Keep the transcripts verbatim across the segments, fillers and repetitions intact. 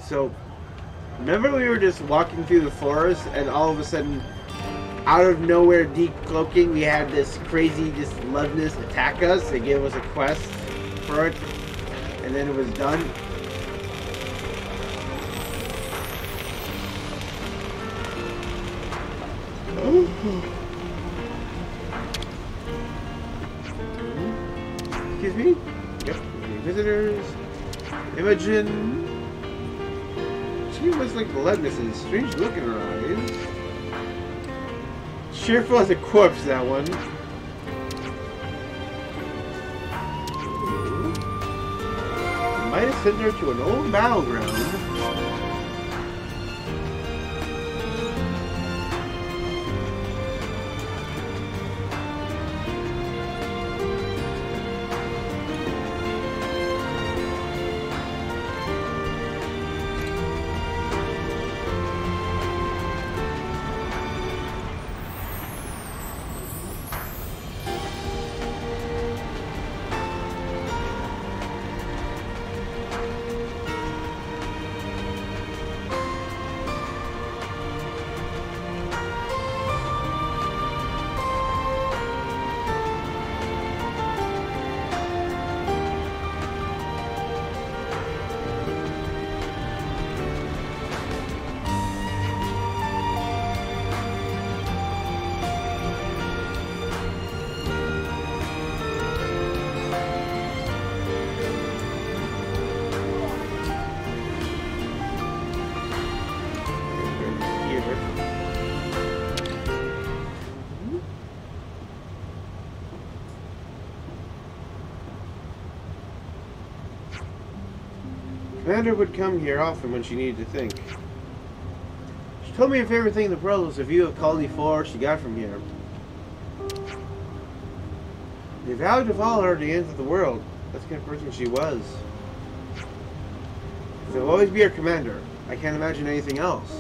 So, remember we were just walking through the forest and all of a sudden, out of nowhere decloaking, we had this crazy, just loveness attack us. They gave us a quest for it, and then it was done. Excuse me? Yep. Any visitors? Imogen. She was like the Leibniz's. Strange look in her eyes. Cheerful as a corpse, that one. Might have sent her to an old battleground. Commander would come here often when she needed to think. She told me her favorite thing in the world was a view of Colony four she got from here. They vowed to follow her to the ends of the world. That's the kind of person she was. She'll always be her commander. I can't imagine anything else.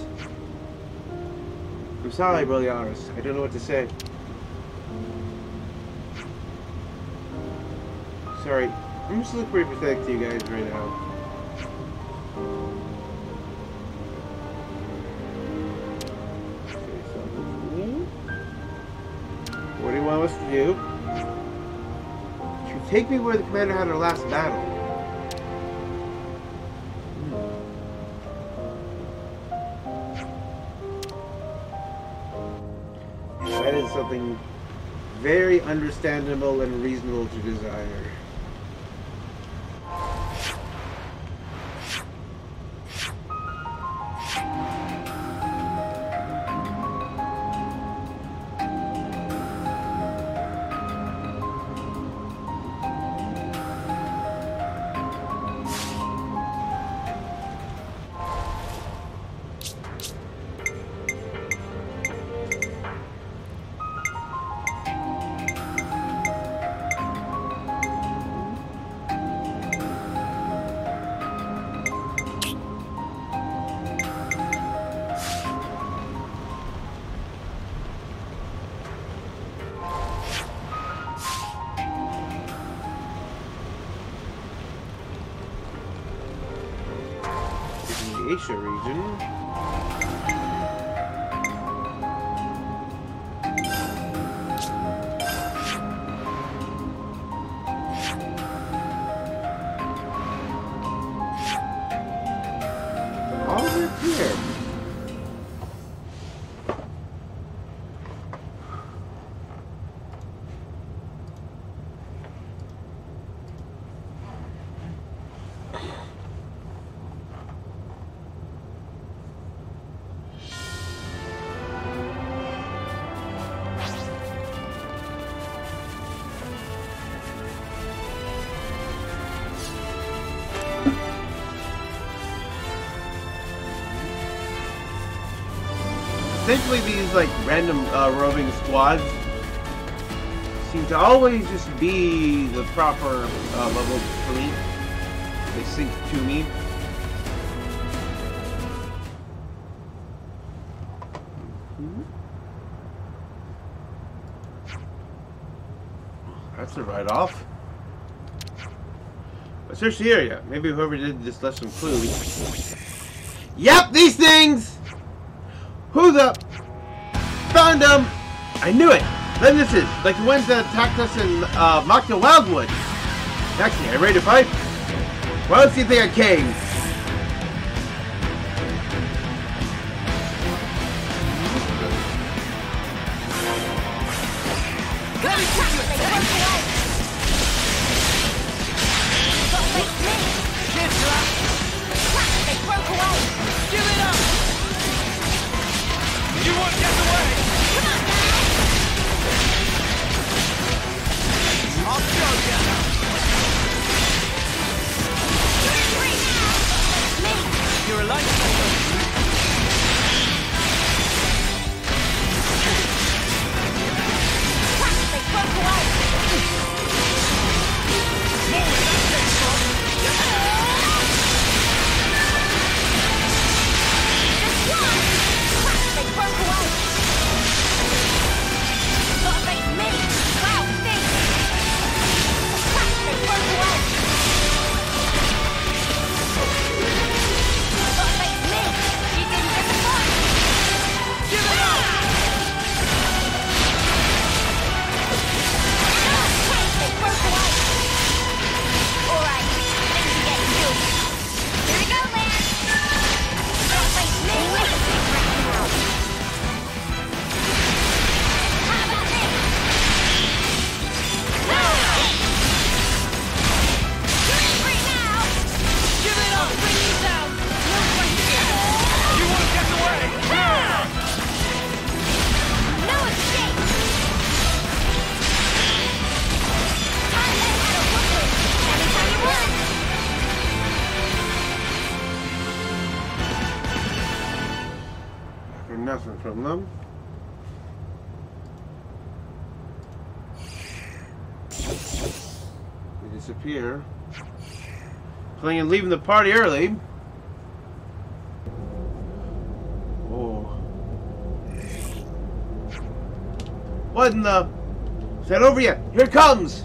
I'm sorry, Brilliaris. I don't know what to say. Sorry. I'm just looking pretty pathetic to you guys right now. What do you want us to do? To take me where the commander had her last battle. Hmm. That is something very understandable and reasonable to desire. Asia region. All the way here. Essentially, these like random uh, roving squads seem to always just be the proper uh, level for me. They sync to me. Mm-hmm. That's a write-off. But search the area. Maybe whoever did this left some clues. Yep, these things! Who's up? Found them! I knew it! Lemnises, like the ones that attacked us in uh, Machna Wildwood. Actually, are you ready to fight? Why else do you think I came? You're a lifesaver. They broke away. More where that came from. Just one. They broke away. Gotta face me. Wow, think. They broke away. Nothing from them. They disappear. Planning on leaving the party early. Oh. What in the... Is that over yet? Here it comes!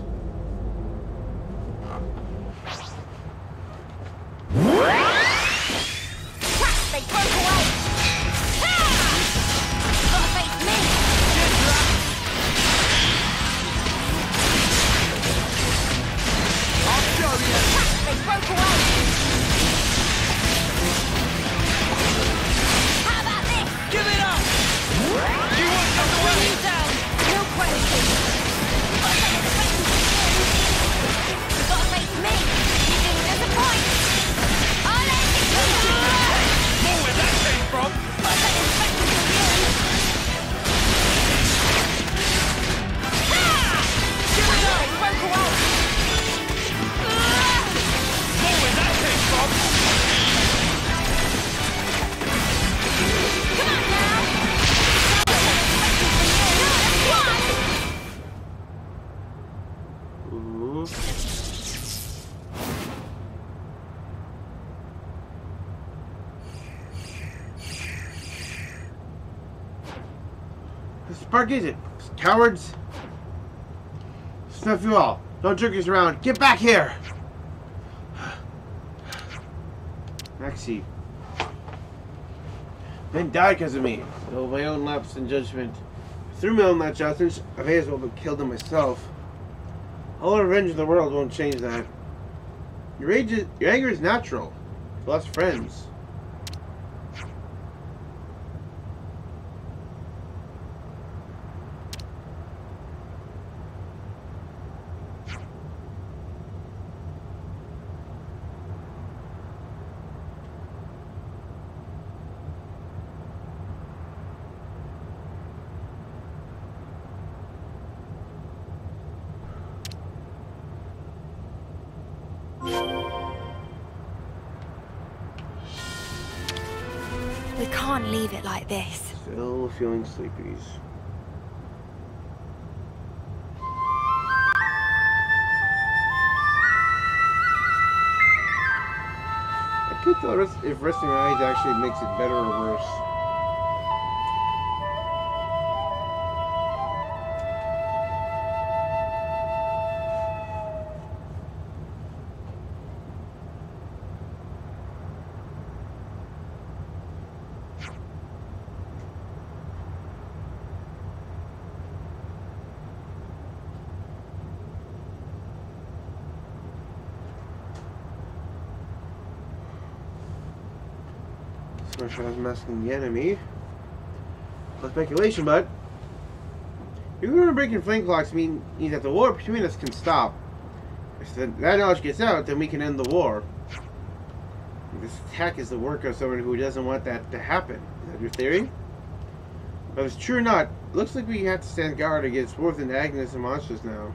Spark is it? Cowards! Snuff you all. Don't jerk us around. Get back here! Maxie. Men died because of me. Though my own lapse in judgment threw me on that justice, I may as well have killed him myself. All the revenge in the world won't change that. Your rage is, your anger is natural. You lost friends. We can't leave it like this. Still feeling sleepy. I can't tell if resting your eyes actually makes it better or worse. course, I was masking the enemy. No speculation, but if we were breaking flame clocks, mean means that the war between us can stop. If the, that knowledge gets out, then we can end the war. This attack is the work of someone who doesn't want that to happen. Is that your theory? But if it's true or not, it looks like we have to stand guard against both antagonists and monsters now.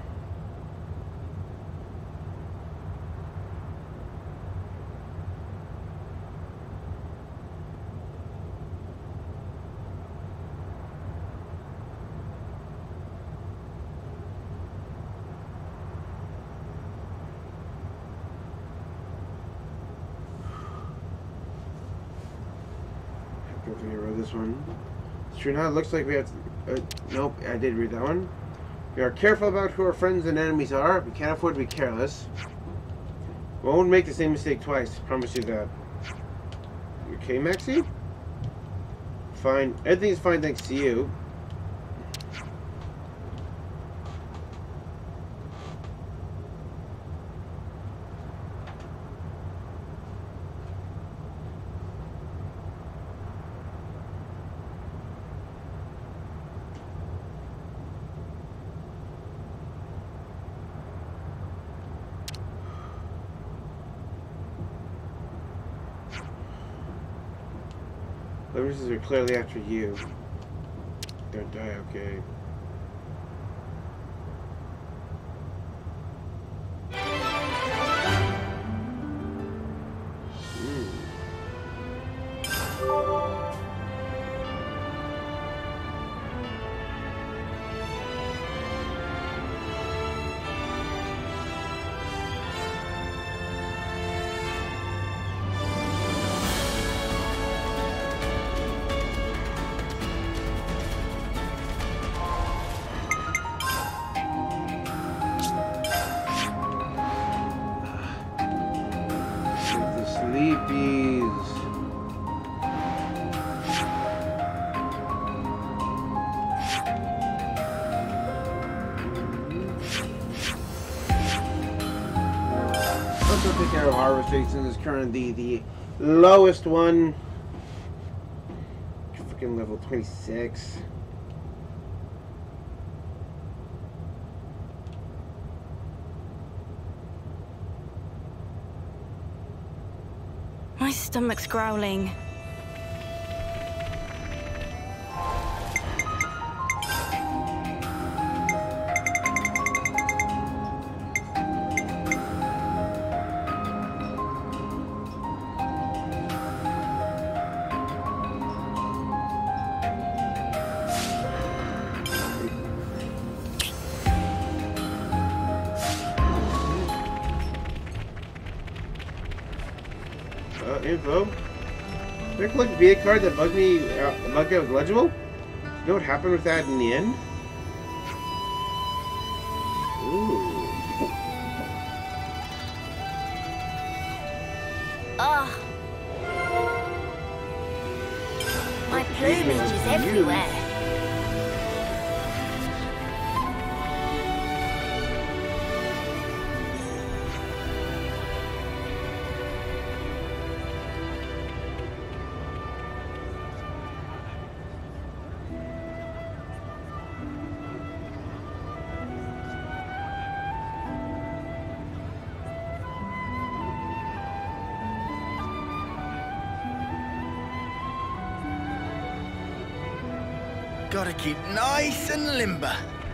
This one. It's true now. It looks like we have to, uh, nope, I did read that one. We are careful about who our friends and enemies are. We can't afford to be careless. We won't make the same mistake twice. Promise you that. You okay, Maxie? Fine. Everything's fine thanks to you. The reasons are clearly after you. Don't die, okay. Mm. Harvestation is currently the lowest one. Freaking level twenty-six. My stomach's growling. Uh, info. Did I collect a V A card that bugged me, uh, bugged out was legible? You know what happened with that in the end? Ooh. Ugh. My plumage is everywhere. Gotta keep nice and limber.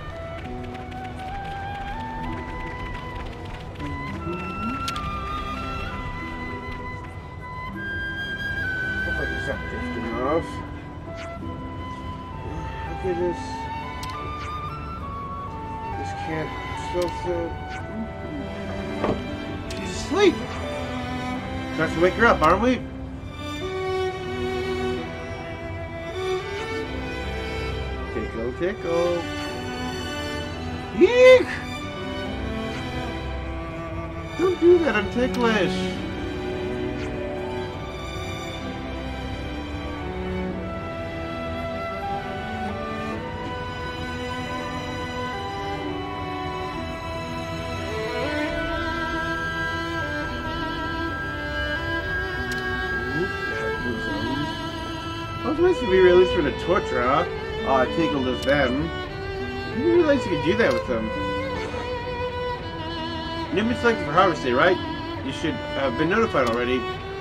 Looks like it's not just enough. Look at this. This can't still so. She's asleep. Time to wake her up, aren't we? Tickle, tickle. Yeek! Don't do that, I'm ticklish. Oop, that moves on. was nice to be released from the torture, huh? Oh, I tickled as them. I didn't realize you could do that with them. You've been selected for Harvest Day, right? You should have been notified already.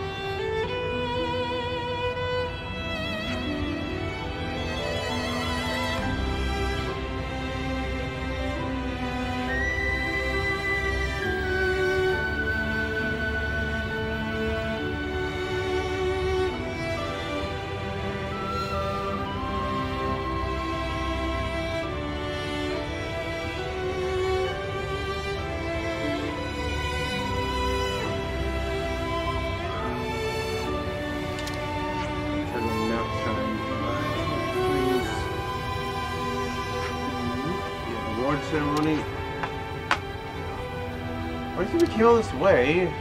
Ceremony. Why did we came all this way?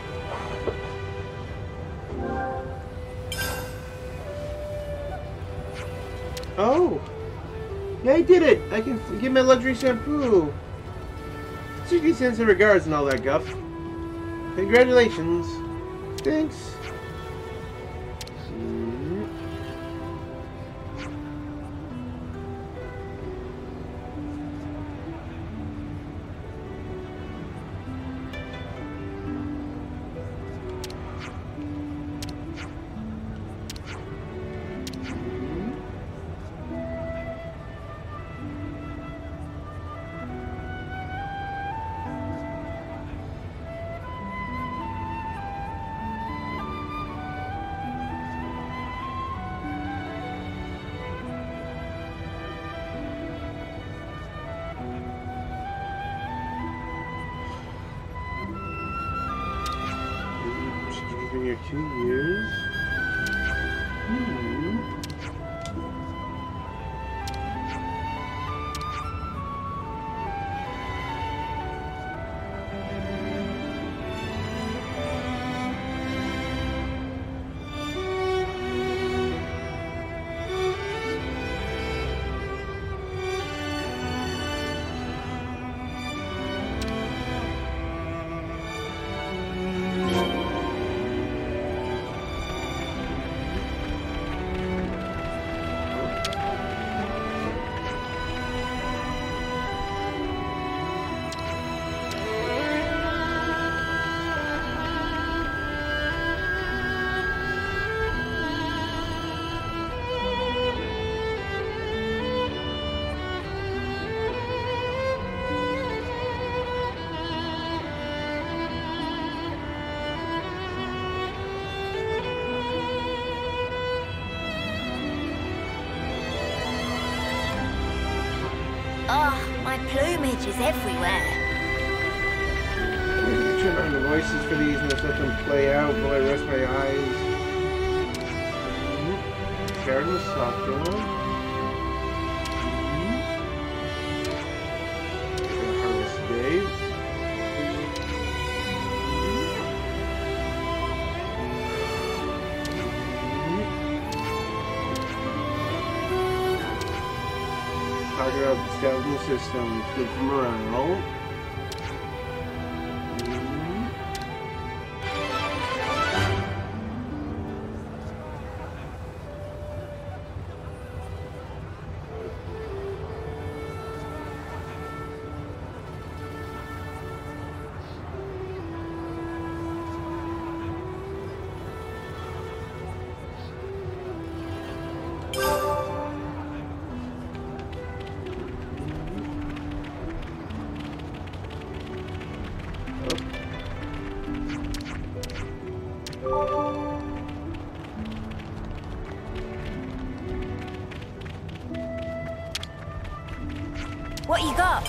Oh! Yeah, I did it! I can get my luxury shampoo! sixty cents in regards and all that guff. Congratulations! Thanks! Been here two years. Hmm. Oh, my plumage is everywhere. Turn on the voices for these and just let them play out while I rest my eyes. Mm-hmm. Sharon Masako. Mm-hmm. Harvest Day. Talking about the skeleton system, it's good for morale. What you got?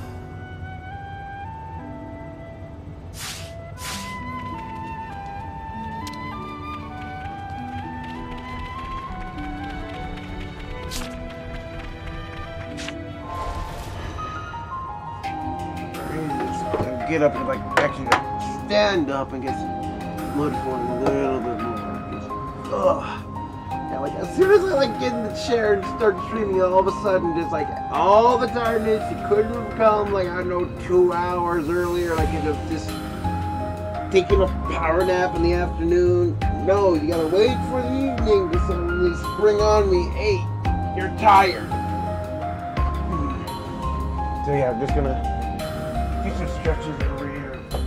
Get up and like actually like, stand up and get blood flowing a little bit more. Just, ugh. And like as soon as I like get in the chair and start streaming, all of a sudden just like all the tiredness, you couldn't have come like I don't know two hours earlier, like you have just taking a power nap in the afternoon. No, you gotta wait for the evening to some ugly spring on me. Hey, you're tired. So yeah, I'm just gonna do some stretches over here.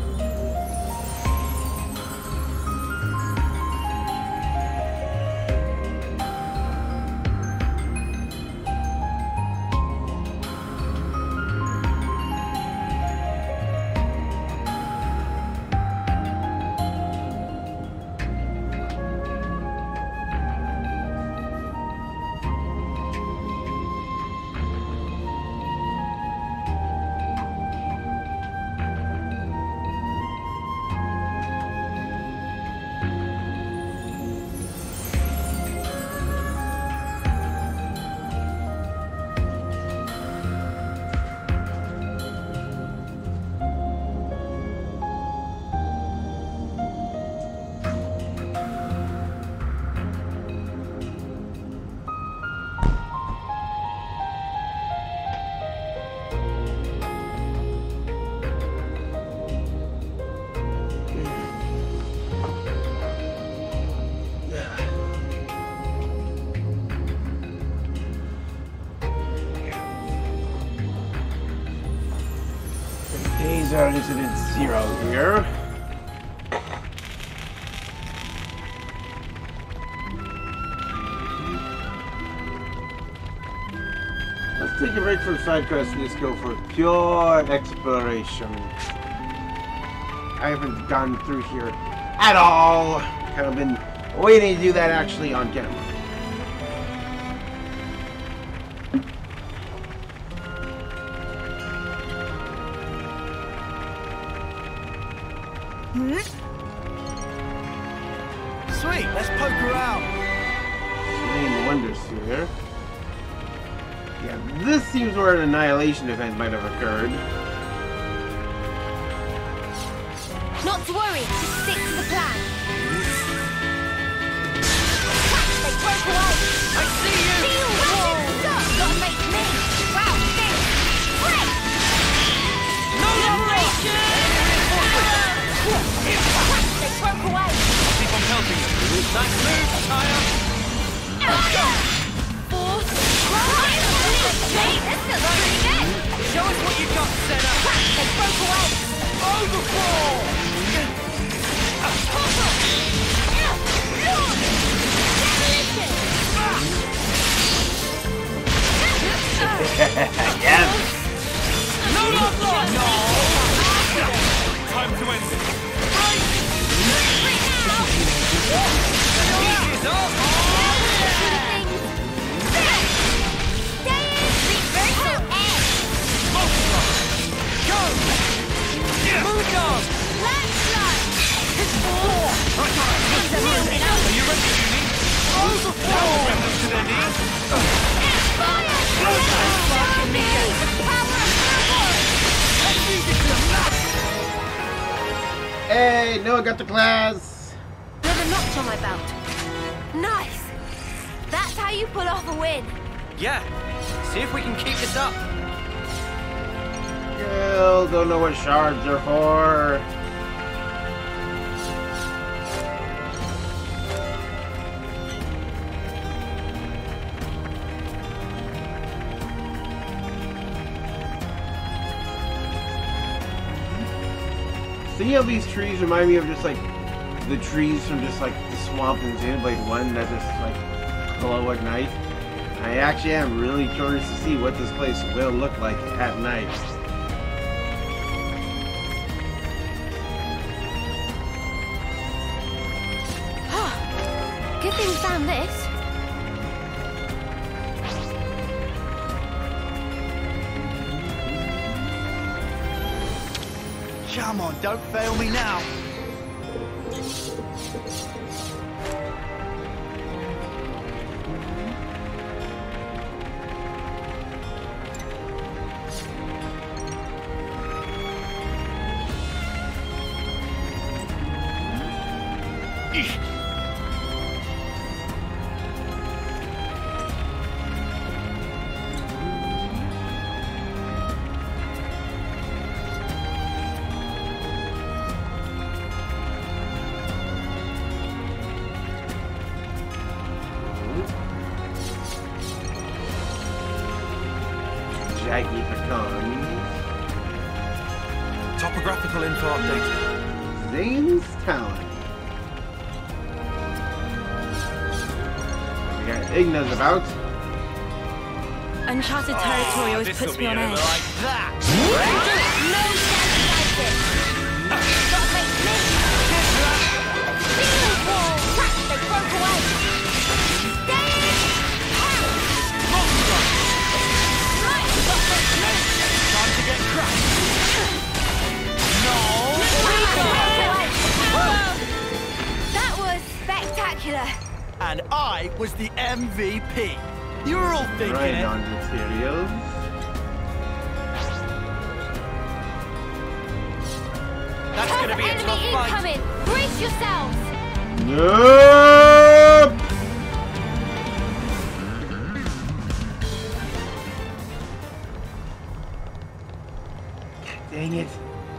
Days are listed at zero here. Let's take a break from side quests and just go for pure exploration. I haven't gone through here at all. Kind of been waiting to do that actually on camera. Sweet, let's poke around. Main wonders here. Yeah, this seems where an annihilation event might have occurred. Not to worry, just stick to the plan. They broke away. I see you. Deal with stuff. Gotta make me. Wow, this. Break. No operation. They broke away. Keep on pelting you. Nice move, Tyre. Force. Hey, that's still pretty good. Show us what you got, Senna. They broke away. Overfall. Yes! No love lost. No. Time to end it. Right. Heat is up. Go! Move on! Right, right. Are you ready, Jimmy? Overflow! Remnants to their knees. Hey, Noah got the class! Another notch on my belt. Nice! That's how you pull off a win. Yeah. See if we can keep this up. Still don't know what shards are for. See how these trees remind me of just like the trees from just like the swamp in Xenoblade one that just like glow at night? I actually am really curious to see what this place will look like at night. Good thing we found this. Come on, don't fail me now. Eesh. Aggie pecans. Topographical info updated. Zane's talent. We got Igna's about. Uncharted territory always This'll puts be me on over edge. like that. No chance like it. Don't make me. Steel wall. Crap, they broke away. Stay in. Right, don't make me. Time to get crushed. No. That was spectacular. And I was the M V P. You were all thinking Right it. on materials. That's Tough gonna be a enemy tough fight. incoming. Brace yourselves. Nope! Dang it.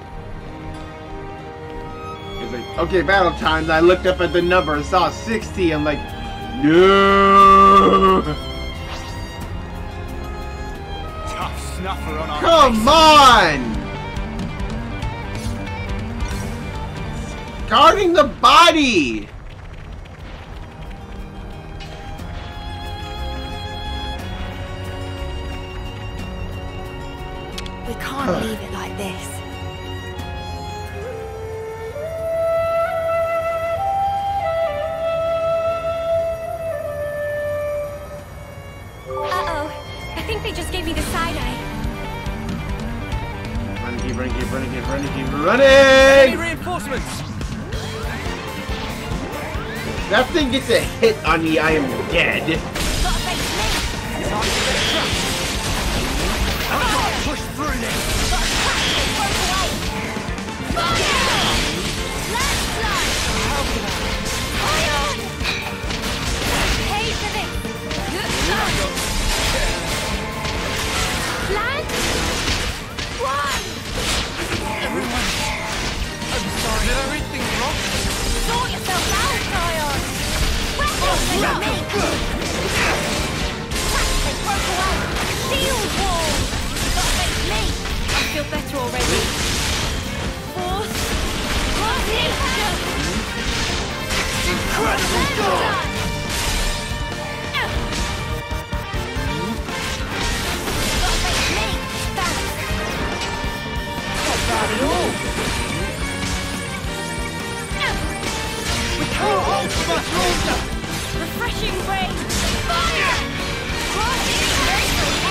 It's like, okay, battle times. I looked up at the number and saw sixty. I'm like, no! Tough snuffer on our Come on! Guarding the body! We can't leave it like this. Uh-oh. I think they just gave me the side eye. Run, keep running, keep running, keep running, keep Any running! reinforcements? That thing gets a hit on me, I am dead. Gotta face me. Time to get crushed. I've got to push through this. Got cracked and broke away. Fire! Landslide! Fire! Pay for this. Land? Run! Everyone. I'm sorry. Did everything wrong? Sort yourself out, Zion! Weapons, they got me! Cracked and broke away. Steel wall! Got face me! I feel better already. Force! Cross impact! Incredible Well goal. done! Got face me! Thanks! Not bad at all. We can't hold for much longer. Refreshing rain! Fire! Cross impact!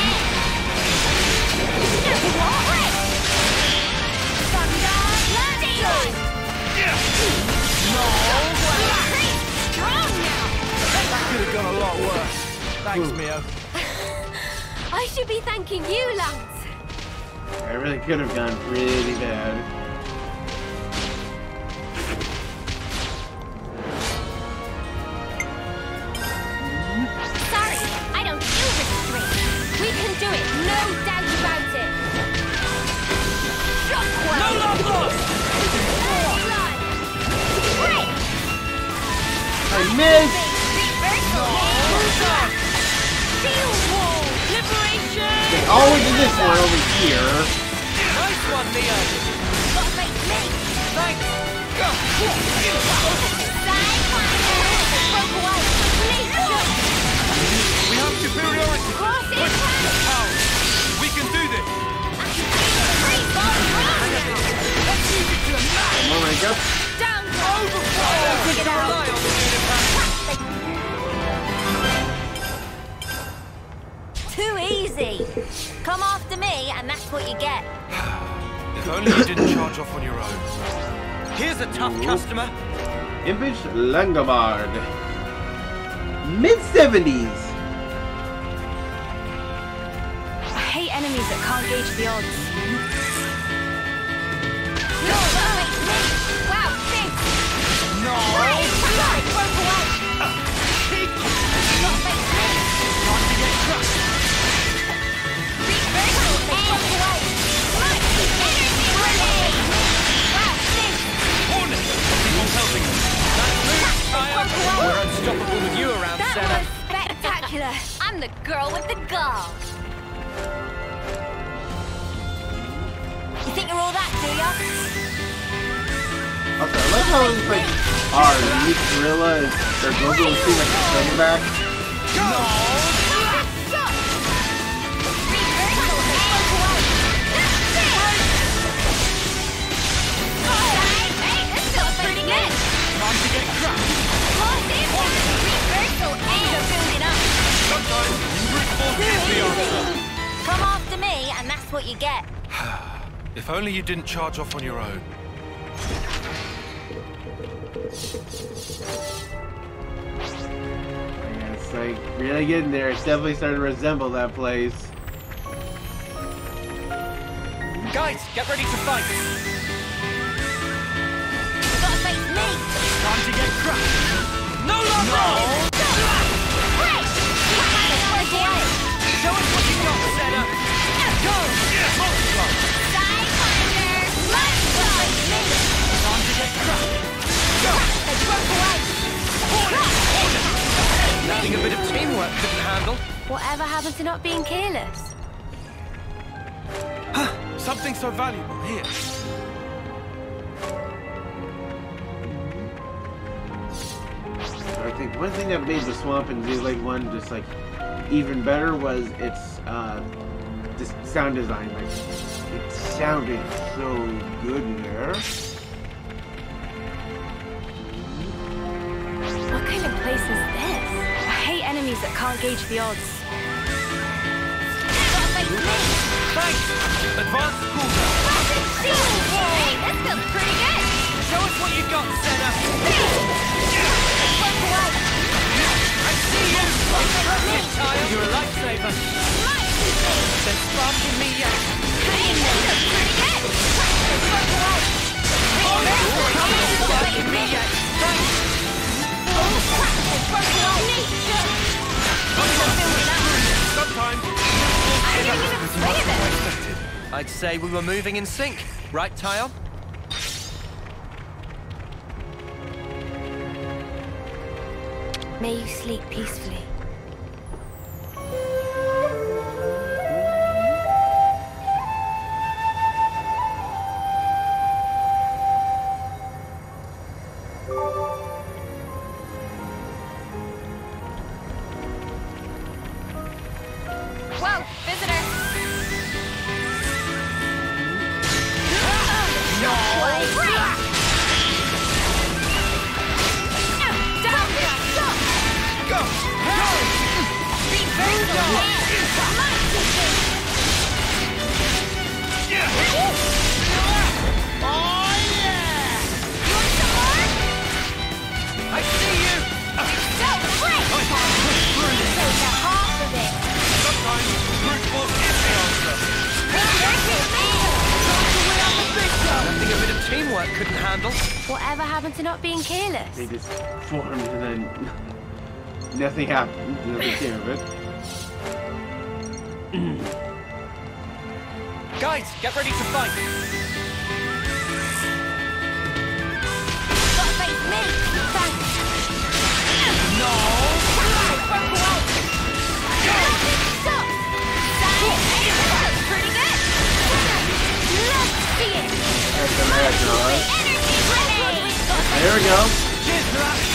What? Thunder! Landslide! No. Pretty strong now! That could have gone a lot worse. Thanks, Mio. I should be thanking you, Lance. I really could have gone really bad. Sorry, I don't do restraint. We can do it, no doubt about it. Shockwave! No love lost. Landslide! Break! I missed! Reversal! Steel wall! Liberation! They always do this one over here. Nice one, Mio. Got face me! Thanks. Side fire! Broke away! Please shoot! We have superiority. Cross impact! Power. We can do this. Free ball run! Let's use it to the max. Come on, Micah. Down! Overfire. Take it out! Rely on the unit. Too easy. Come after me, and that's what you get. If only you didn't charge off on your own. Here's a tough customer. Impish Langobard. Mid seventies. I hate enemies that can't gauge the odds. No, that makes me. Wow, thanks. No. Right, right, broke away. That makes me. Time to get crushed. Reversal, they broke away. Right, energy grenade. Wow, thanks. Hornet. People helping us. That's moves, Sire. We're unstoppable with you around, That Senna. was spectacular. I'm the girl with the gall. think you're all that, do ya? Okay, I like how it's like our unique gorilla is their Gogo will seem like a silverback. Time to get crushed. Sometimes brute force is the answer. Come after me, and that's what you get. If only you didn't charge off on your own. Yeah, it's like really getting there. It's definitely starting to resemble that place. Guys, get ready to fight. You gotta face me. Time to get crushed. No longer! No. Hey! Show us what you got, Senna. Go! Multiply. Sidewinder! Let's go! Time to get crushed. Go! They broke away. Nothing a bit of teamwork couldn't handle. Whatever happened to not being careless? Something so valuable here. I think one thing that made the swamp in Xenoblade one just like even better was its uh, just sound design. Like it sounded so good there. What kind of place is this? I hate enemies that can't gauge the odds. Thanks! Advanced cooldown. Hey, this feels pretty good. Show us what you got, Senna. I see you! Get tired? You're a lifesaver. Then spark in me yet. Hey, this feels pretty good. Spark in me yet. Thanks! Sometimes. I didn't even play this. I'd say we were moving in sync, right, Tile? May you sleep peacefully. Whoa, visitor. Go! I see you! Sometimes brute force is the answer. Nothing a bit of teamwork couldn't handle. Whatever happened to not being careless? They just formed and then nothing happened. Nothing came of it. Guys, get ready to fight. Gotta face me. Thanks. No! Stop. That's pretty good. Let's see it. That's the magic, alright? Energy grenade. There we go. Cheers for that!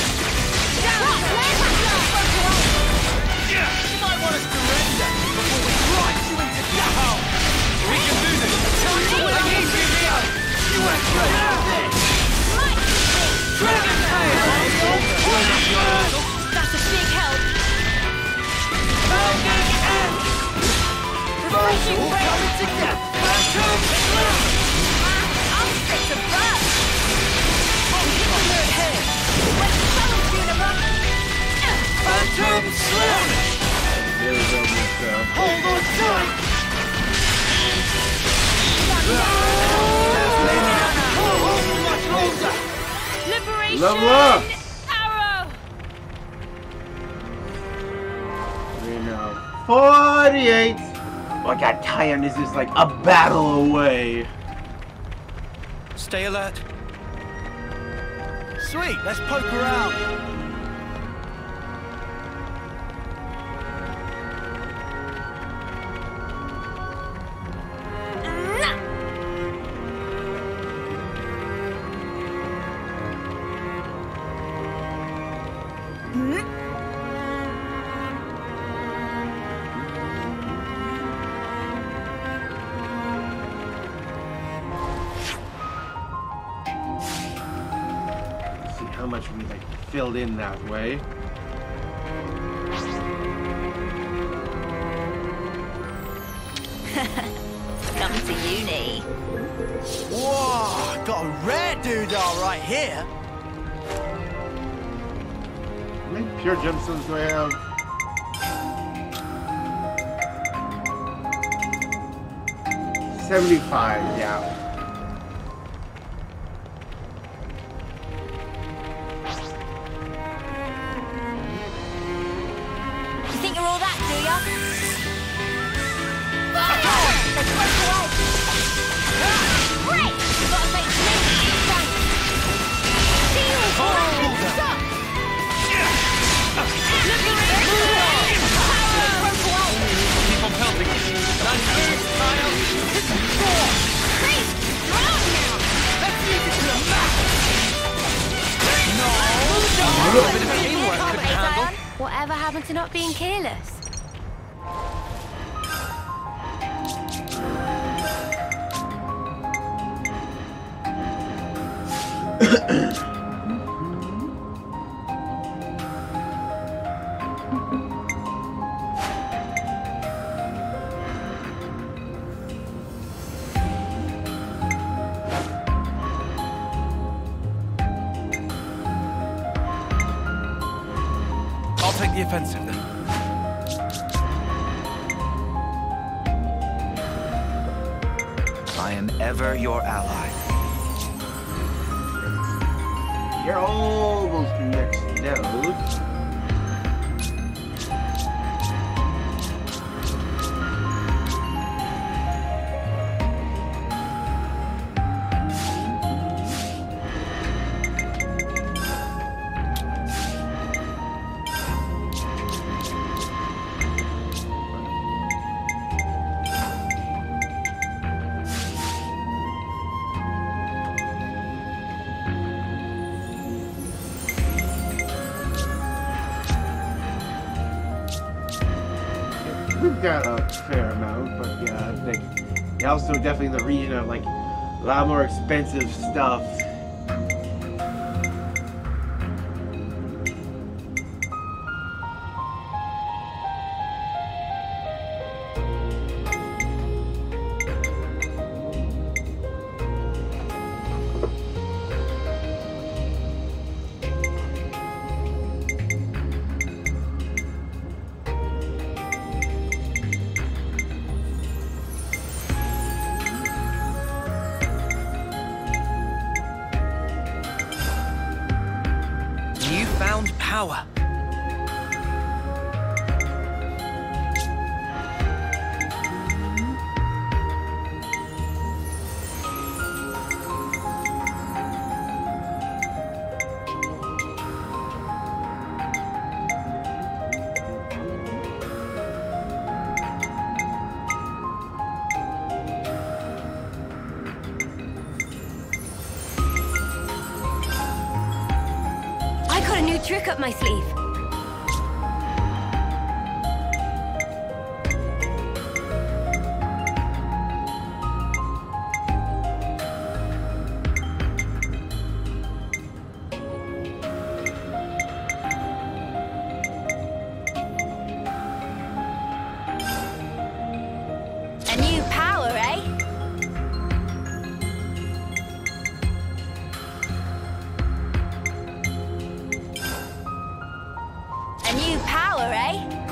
You might want to surrender before we grind you into dust. We can do this. I need you, Leo. You went straight out of this. Dragon tail. That's a big help. Founding end. Refreshing All break. coming together. Phantom Slam. I'm fit to burn. Ultimate head. Wait, someone's doing a run. Phantom Slam. There we go, Mister Hold on tight. Much longer. Liberation. Level up. Arrow. You know, forty-eight. Oh, I got tired. This is like a battle away. Stay alert. Sweet, let's poke her out. See how much we like filled in that way. Come to uni. Whoa, got a rare doodah right here. How many pure gemstones do I have? Seventy-five, yeah. You think you're all that, do ya? Great! You've got to make sure. Thanks. See you all. Stop! Look at this! Power! Broke away! Keep on pelting. Nice move, Kyle. Chris, you're out now! Let's use it to the max. No, no. A bit of teamwork couldn't handle. Whatever happened to not being careless? I'll take the offensive then. I am ever your ally. You're almost next node. We've got a fair amount, but yeah, I think yeah, also definitely in the region of like a lot more expensive stuff. Power. I got a new trick up my sleeve. A new power, eh? A new power, eh?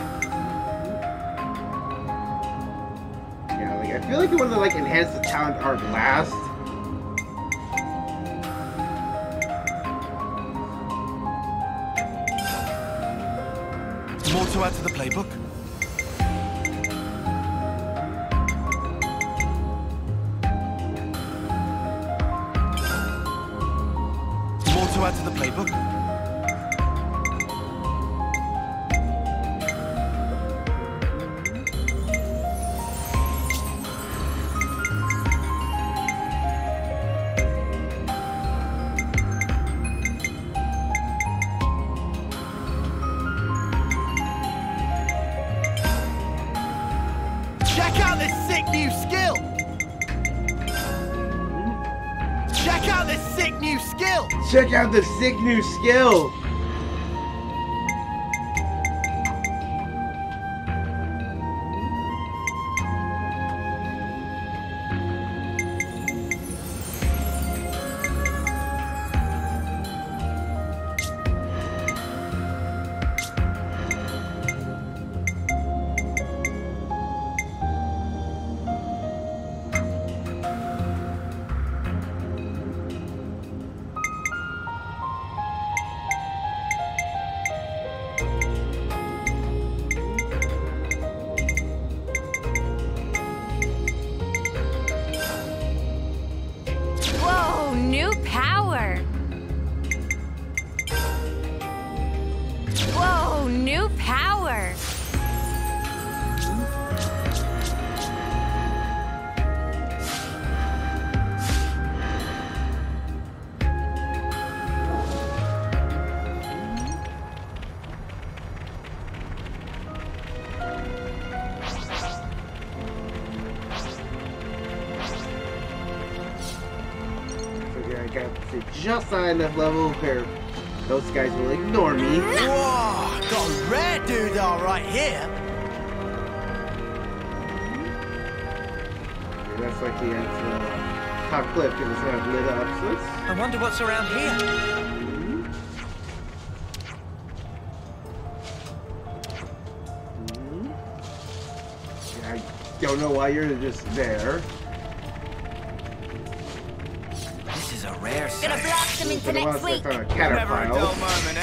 Yeah, like I feel like you want to like enhance the talent art last. More to add to the playbook? More to add to the playbook? sick new skill! Check out this sick new skill! Check out the sick new skill! Whoa, new power. Whoa, new power. Figure I got to just high enough level where those guys will ignore me. Whoa! Got a rare doodah right here! And that's like the uh, top clip because it's not lit up. So it's I wonder what's around here. I don't know why you're just there. This is a rare Gonna sight. blast them into But I next want to week. on a Never a dull caterpillar. moment, eh?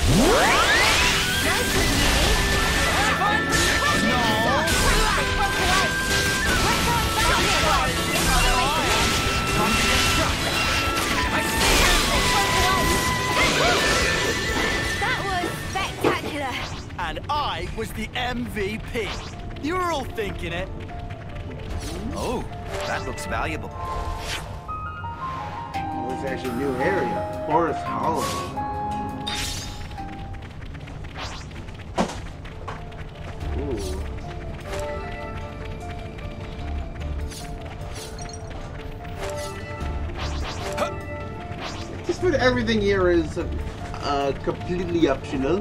Nice one, That was spectacular. And I was the M V P. You were all thinking it. Oh, that looks valuable. Oh, it's actually a new area. Forest Hollow. Ooh. Just put everything here is uh, completely optional.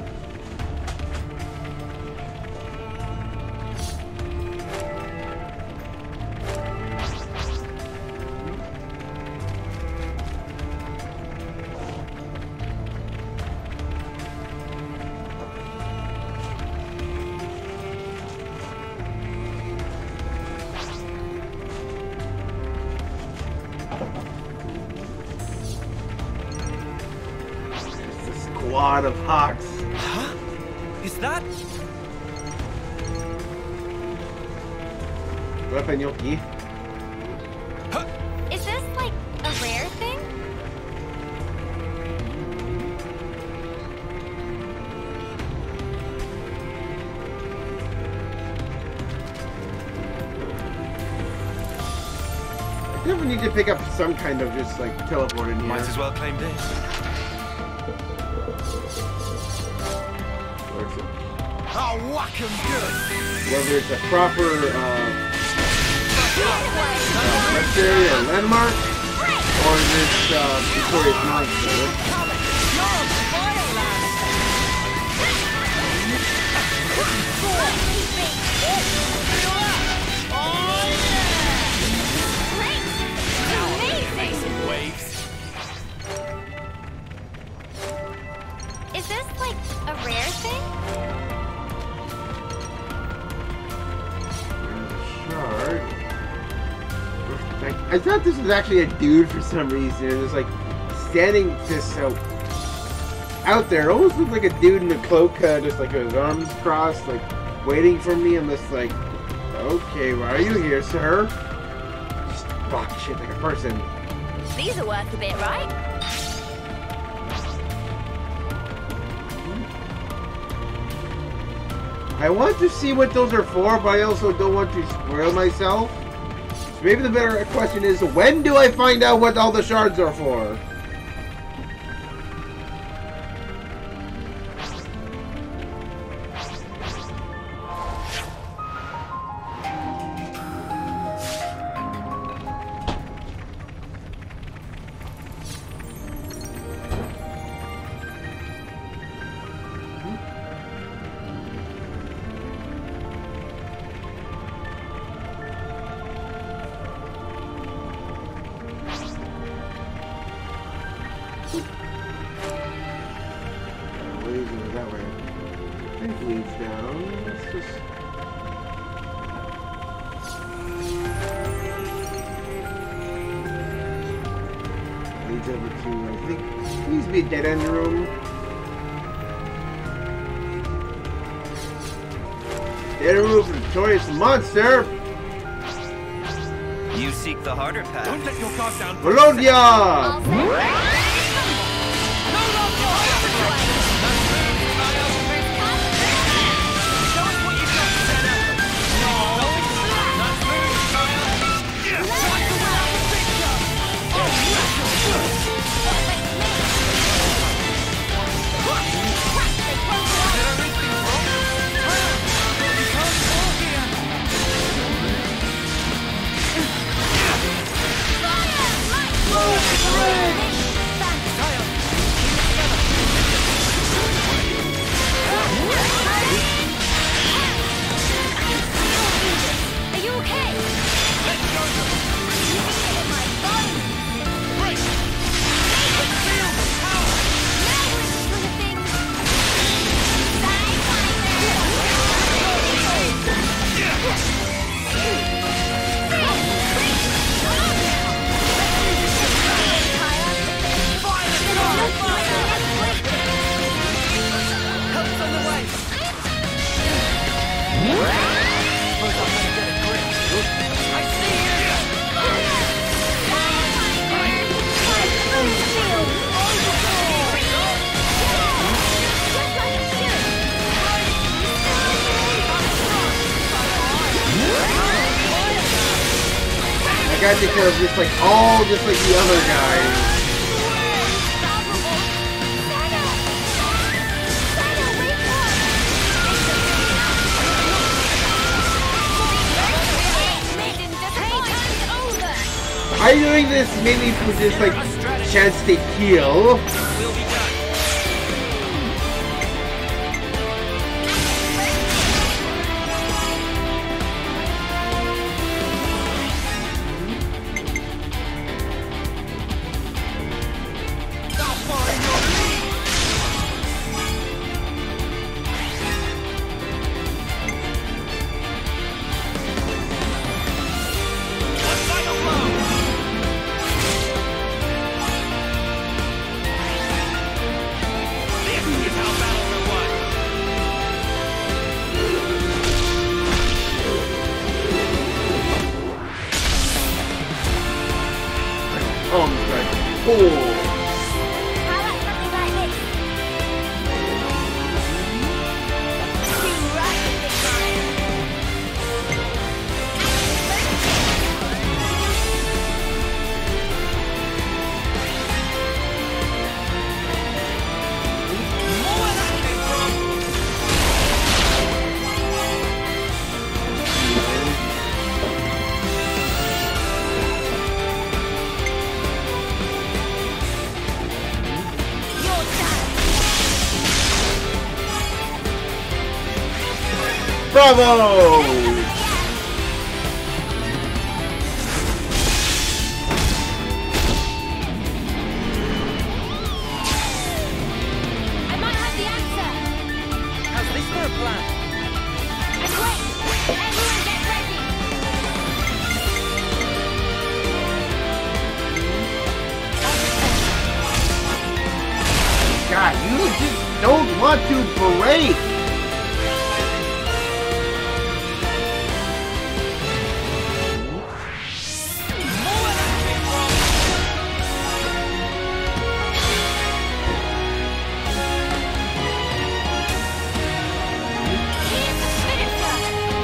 It's a squad of hawks. Huh? Is that? Weapon Yoki. Is this like a rare thing? I definitely need to pick up some kind of just like teleport in here. Might as well claim this. Where is it? Oh, whack 'em good! Whether it's a proper uh, cemetery or landmark, or this uh, victorious monster. Amazing. Waves. Is this like a rare thing? Shard. Like, I thought this was actually a dude for some reason. It was like standing just so out there. It almost looked like a dude in a cloak, uh, just like his arms crossed, like waiting for me. I'm just like, okay, why are you here, sir? Just walk shit like a person. These are worth a bit, right? I want to see what those are for, but I also don't want to spoil myself. So maybe the better question is, when do I find out what all the shards are for? think leads down. Let's just... leads over to, I think, it needs to be a dead end room. Dead end room for the notorious monster! You seek the harder path. Don't let your guard down. Bologna! I'll say Are you okay? Let's go. You feel my bones. Break. Let's feel the power. Now we're just gonna think. Help's on the way. Suppose I'm gonna get a grip. I see you. I got to kill just like all just like the other guys. I'm doing this mainly for just like chance to heal. We'll be done. Oh, I'm right. Oh. How about something like this? Too right, big Bravo! I might have the answer. How's this for a plan? And wait, everyone get ready. God, you just don't want to break. Here's the finisher.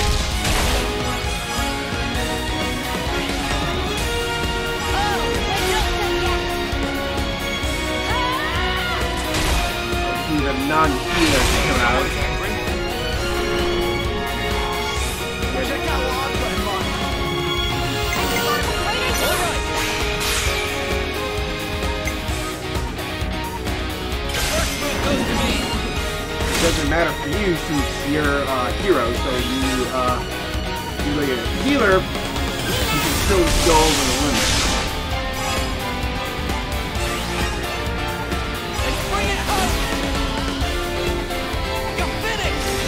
Oh, they're not done yet. Ah! These are non-healers to come out. Check out what I've got in mind. All right. The first move goes to me. Doesn't matter for you since you're a uh, hero, so you, uh, you like a healer, you can still go over the limit. Let's bring it home. You're finished.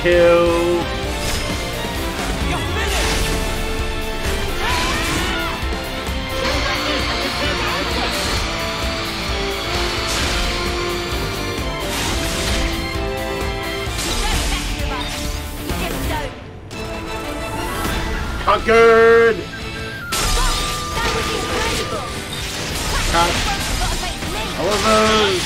kill. You're finished! Conquered! Cut. All of those!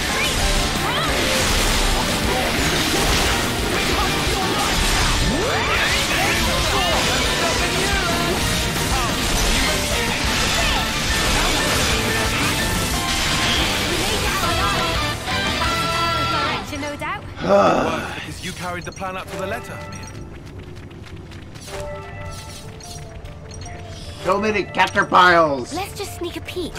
No doubt. Because you carried the plan up to the letter, Mia. So many capture piles! Let's just sneak a peek.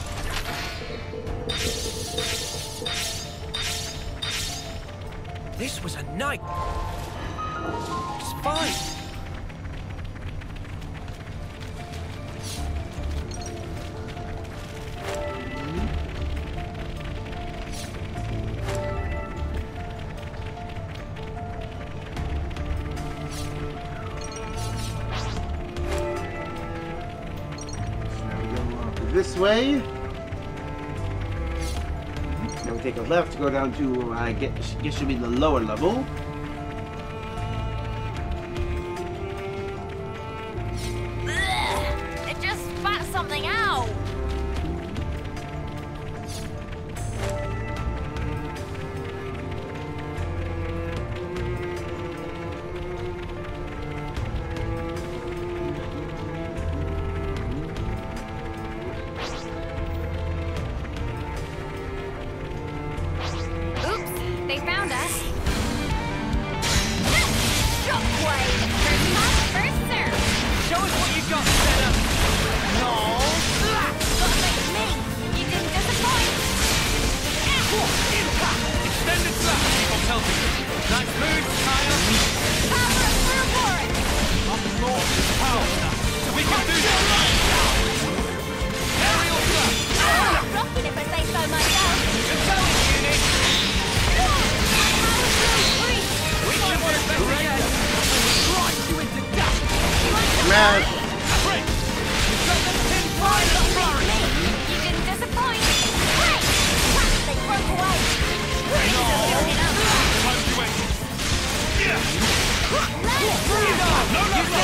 This was a night. It's fine. This way. Now we take a left to go down to, I uh, guess, guess should be the lower level. Ugh, it just spat something out. They found us. Shockwave! First come, first serve. Show us what you got, Senna. No. Gotta make me. You didn't disappoint. Impact. Extended slap. Keep on pelting. Nice move, Kaya. Power of Blue Warren. Up north is power. We can do this. Aerial slap. Rocking if I say so myself. You're telling me, Nick. We should work better again. Right you into dust. Smash! Break. You've got the pin flying up front. You didn't disappoint. Hey! They broke away. No. Time to end. Yeah. No, no, no.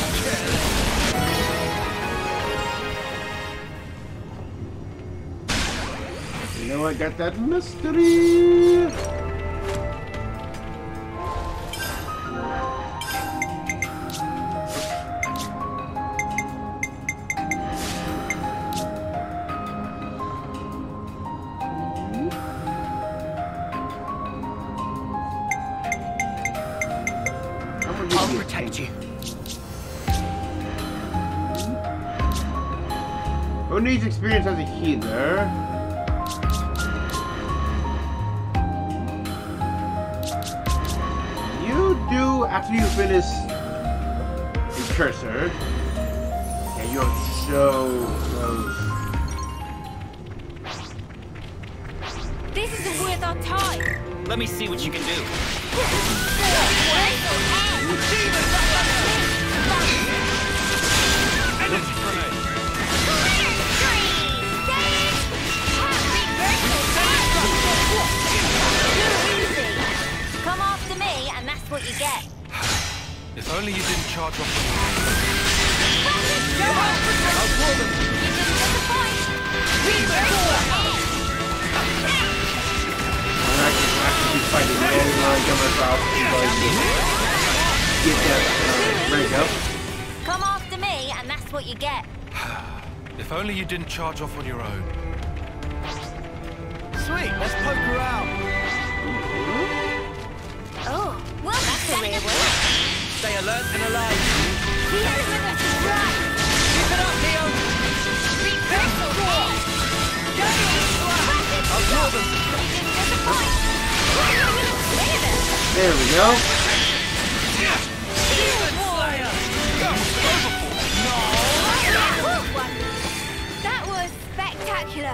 You know I got that mystery! I'll protect you. Who needs experience as a healer? You do after you finish a cursor. And you're so close. This isn't worth our time. Let me see what you can do. Energy grenade. Come after me, and that's what you get. If only you didn't charge off. I'll pull them. You didn't disappoint. I'm actually, actually fighting the only line to myself get that uh, break up. Come after me, and that's what you get. If only you didn't charge off on your own. Sweet, let's poke around. Oh, well, that's a rare word. Stay alert and alive. He has with us is right. Keep it up, Neo. Reversal here. I'll draw them. You didn't disappoint. Look at it. There we go. Demon Slayer. Go, overboard. That was spectacular.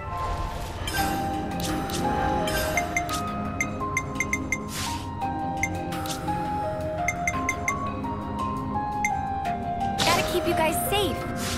keep you guys safe.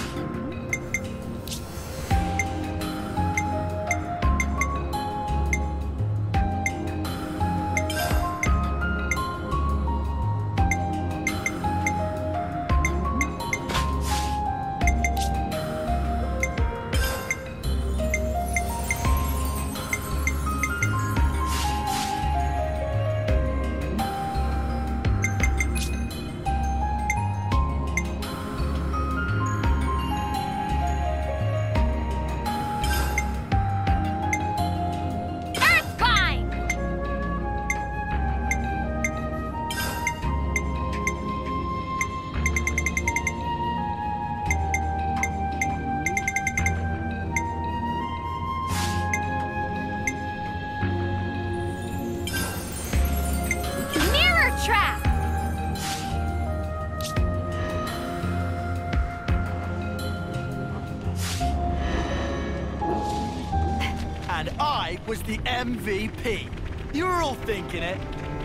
Trap! And I was the M V P. You were all thinking it.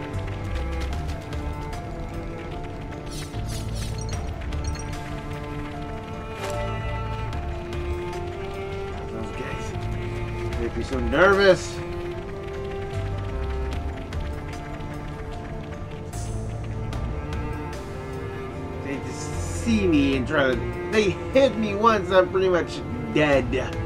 Those guys make me so nervous. They just see me and try to. They hit me once, I'm pretty much dead.